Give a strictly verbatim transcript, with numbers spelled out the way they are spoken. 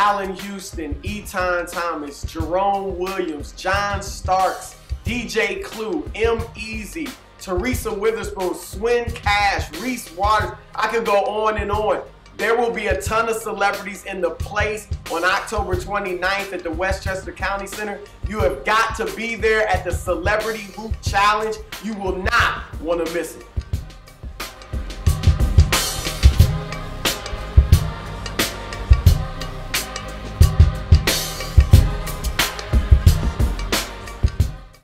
Allen Houston, Eton Thomas, Jerome Williams, John Starks, D J Clue, M Easy, Teresa Witherspoon, Swin Cash, Reese Waters. I could go on and on. There will be a ton of celebrities in the place on October twenty-ninth at the Westchester County Center. You have got to be there at the Celebrity Hoop Challenge. You will not want to miss it.